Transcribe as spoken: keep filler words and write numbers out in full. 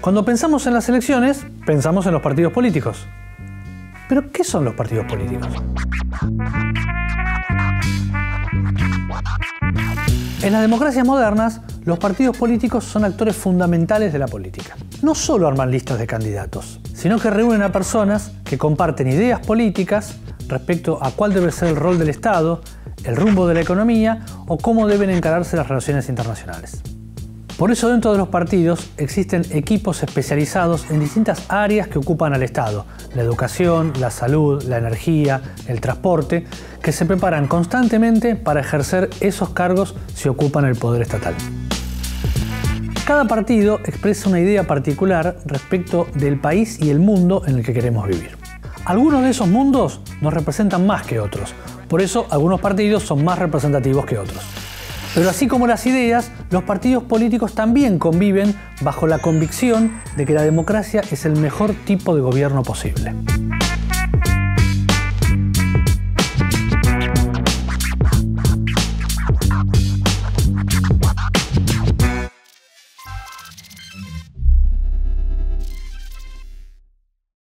Cuando pensamos en las elecciones, pensamos en los partidos políticos. ¿Pero qué son los partidos políticos? En las democracias modernas, los partidos políticos son actores fundamentales de la política. No solo arman listas de candidatos, sino que reúnen a personas que comparten ideas políticas respecto a cuál debe ser el rol del Estado, el rumbo de la economía o cómo deben encararse las relaciones internacionales. Por eso dentro de los partidos existen equipos especializados en distintas áreas que ocupan al Estado: la educación, la salud, la energía, el transporte, que se preparan constantemente para ejercer esos cargos si ocupan el poder estatal. Cada partido expresa una idea particular respecto del país y el mundo en el que queremos vivir. Algunos de esos mundos nos representan más que otros, por eso algunos partidos son más representativos que otros. Pero así como las ideas, los partidos políticos también conviven bajo la convicción de que la democracia es el mejor tipo de gobierno posible.